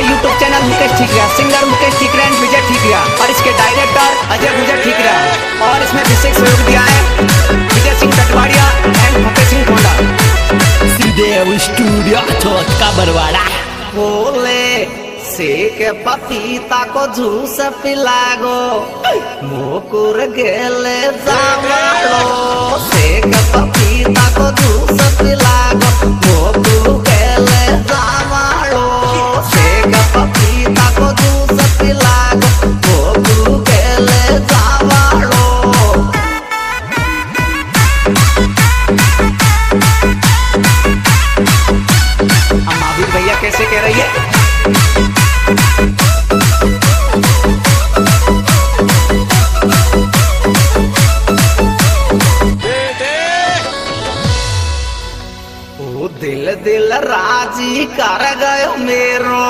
YouTube channel Mukesh Thikra, singer Mukesh Thikra and Vijay Thikra और इसके director Ajay गुजर ठीकरा और इसमें विशेष सहयोग दिया है विजय सिंह कटवाड़िया एंड मुकेश सिंह कोंडा। श्रीदेव स्टूडियो छोटका बरवाड़ा। बोले से के पपीता को जूस पिलागो मोकुर गेले जावालो से के पपीता को जूस पिलागो मोकुर गेले जावालो से के पपीता को जूस पिलागो मोकुर गेले जावालो। महावीर भैया कैसे कह रही है? दिल दिल राजी कर गयो मेरो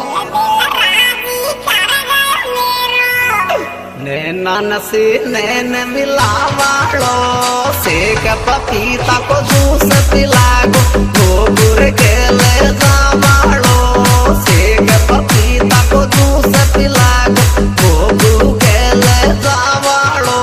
नैनन से नैन मिलावालो से के पपीता को जूस पिलागो गोबर गेले जावालो से के पपीता को जूस पिलागो गोबर गेले जावालो।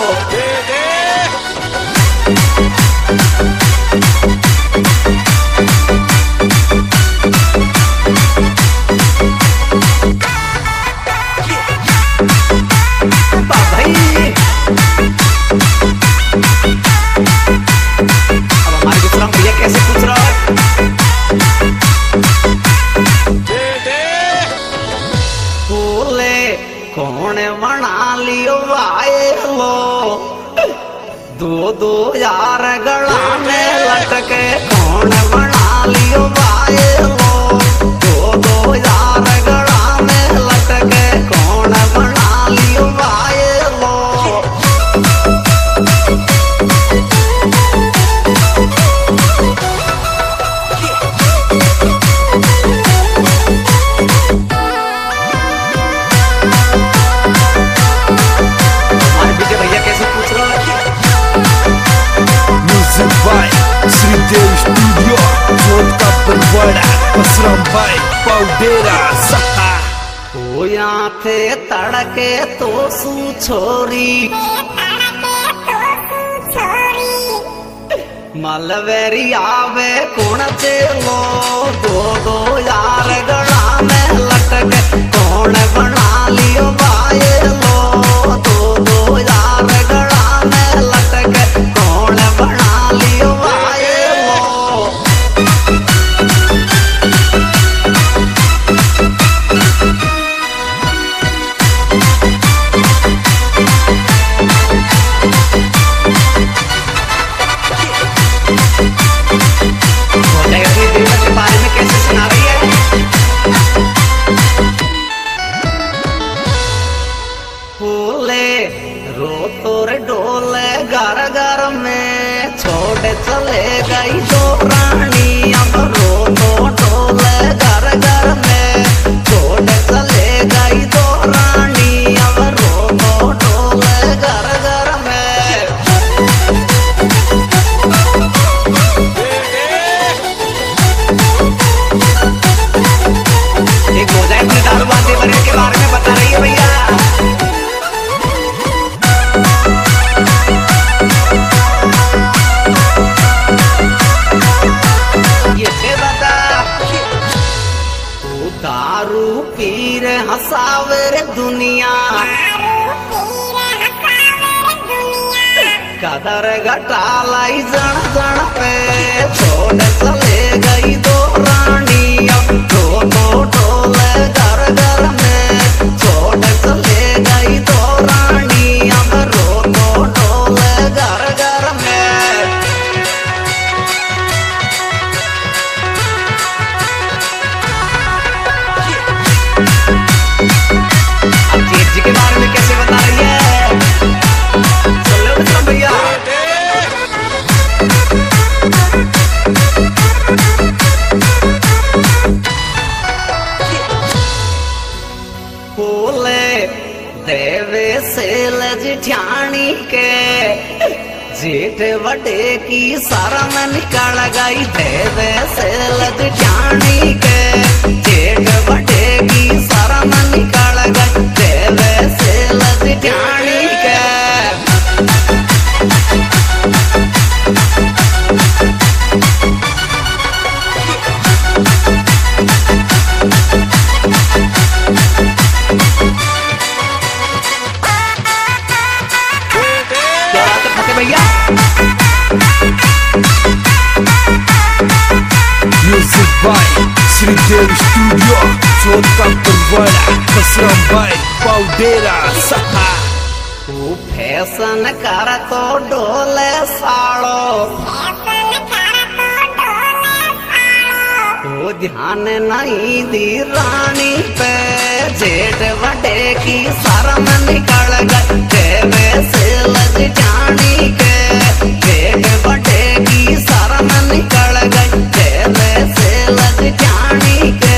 कैसे पूछ रहा है? बोले कौन बना लियो वायलो दो दो यार गला में लटके कौन बना लियो वायलो दो दो यार गला में लटके कौन बना लियो वायलो। श्रीदेव स्टूडियो छोटका बरवाड़ा बसराम भाई पाउडेरा सहा ओ यहाँ थे तड़के तो सू छोरी मलवेरी आवे कौन चेलो दो दो यार गला में लटके कौन बना लियो वायलो दो दो यार गला में लटके कौन बना लियो वायलो। के बारे में कैसे सुना रही है? बोले रो तोरे डोले घर घर में छोड़ चले गई दो रानी अब रो तो डोले घर घर में छोड़ चले गई दो रानी अब रो तो डोले घर घर में। एक हो जाए अपने दारूबाजी बने के बारे में बता रही है भैया। ये बता तू दारू पी रे हंसावे रे दुनिया कदर घटा लाई जन जन पे छोड़ चले गई दो रानी अब दो दो डोले घर घर में छोड़ चले गई दो रानी अब रो दो डोले घर घर में। अब जेठ जी के बारे में कैसे बता रही है? चलो भैया देवे से लजिठानी के जेठ वटे की शरम निकल गई देवे से लजिठानी के जेठ वटे की स्टूडियो चोट का परवाड़ा कसरम भाई पाउडेरा सहा तू फैशन कर तो डोले साड़ो तू ध्यान नहीं दी रानी पे जेठ बड़े की शर्म निकल गई तेरे से लज जानी के जेठ बड़े की शर्म निकल गई तेरे से लज जानी के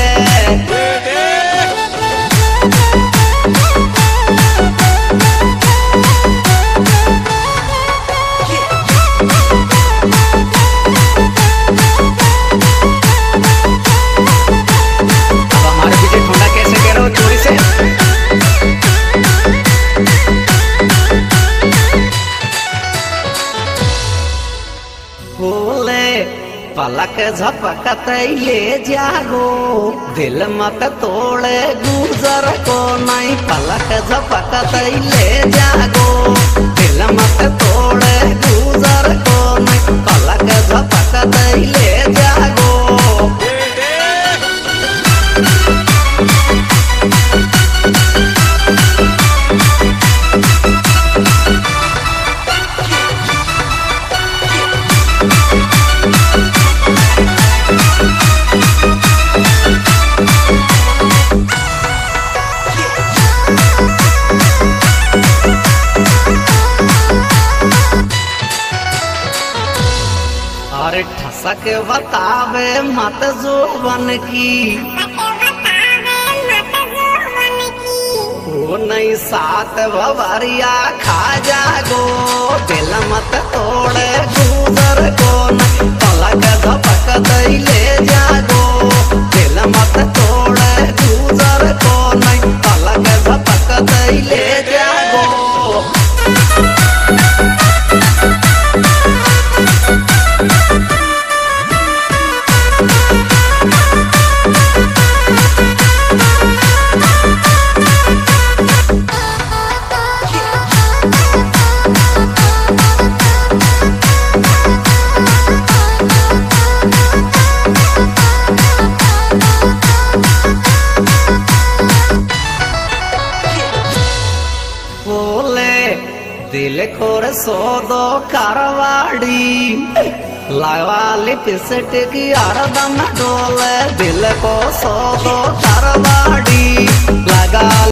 पलक झपकत ले जागो दिल मत तोड़े गुजर को नहीं पलक झपकत ले जागो दिल मत तोड़े गुजर को नहीं पलक झपकत ले जागो अरे ठसक बतावे मत जोबन की वो नहीं सात भवरिया खा जागो दिल मत तोड़े गुजर को नहीं पलक झपक ले जागो दिल मत तोड़े गुजर को नहीं पलक झपक ले जागो दिल खोर सोदो कारवाड़ी लावा लिपस्टिक की हरदम डोले दिल को सोदो